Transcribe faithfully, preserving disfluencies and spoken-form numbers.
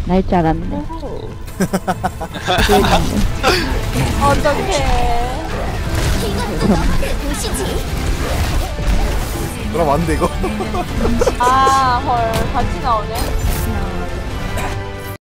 날 줄 알았네. 어떡해. 그럼 안 돼 이거. 아, 헐. 같이 나오네.